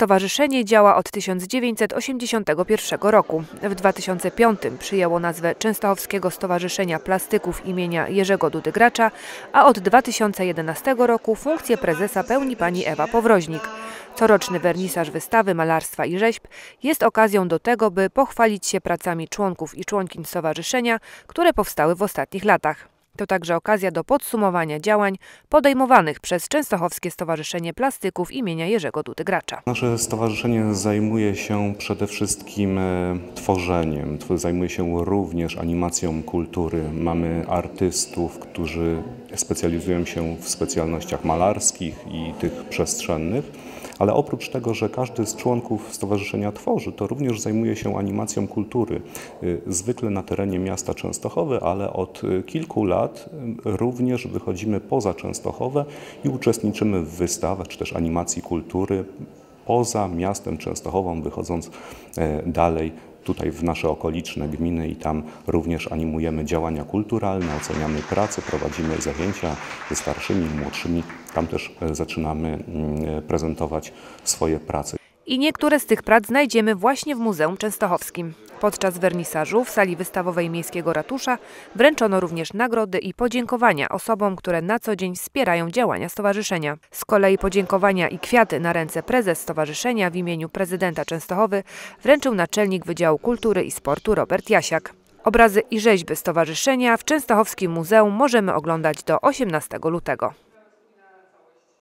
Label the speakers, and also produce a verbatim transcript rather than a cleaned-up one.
Speaker 1: Stowarzyszenie działa od tysiąc dziewięćset osiemdziesiątego pierwszego roku. W dwa tysiące piątym przyjęło nazwę Częstochowskiego Stowarzyszenia Plastyków imienia Jerzego Dudy Gracza, a od dwa tysiące jedenastego roku funkcję prezesa pełni pani Ewa Powroźnik. Coroczny wernisaż wystawy malarstwa i rzeźb jest okazją do tego, by pochwalić się pracami członków i członkiń stowarzyszenia, które powstały w ostatnich latach. To także okazja do podsumowania działań podejmowanych przez Częstochowskie Stowarzyszenie Plastyków imienia Jerzego Dudy Gracza.
Speaker 2: Nasze stowarzyszenie zajmuje się przede wszystkim tworzeniem, zajmuje się również animacją kultury. Mamy artystów, którzy specjalizują się w specjalnościach malarskich i tych przestrzennych, ale oprócz tego, że każdy z członków stowarzyszenia tworzy, to również zajmuje się animacją kultury, zwykle na terenie miasta Częstochowy, ale od kilku lat również wychodzimy poza Częstochowę i uczestniczymy w wystawach czy też animacji kultury poza miastem Częstochową, wychodząc dalej tutaj w nasze okoliczne gminy i tam również animujemy działania kulturalne, oceniamy pracę, prowadzimy zajęcia ze starszymi, młodszymi. Tam też zaczynamy prezentować swoje prace.
Speaker 1: I niektóre z tych prac znajdziemy właśnie w Muzeum Częstochowskim. Podczas wernisażu w sali wystawowej Miejskiego Ratusza wręczono również nagrody i podziękowania osobom, które na co dzień wspierają działania stowarzyszenia. Z kolei podziękowania i kwiaty na ręce prezes stowarzyszenia w imieniu prezydenta Częstochowy wręczył naczelnik Wydziału Kultury i Sportu Robert Jasiak. Obrazy i rzeźby stowarzyszenia w Częstochowskim Muzeum możemy oglądać do osiemnastego lutego.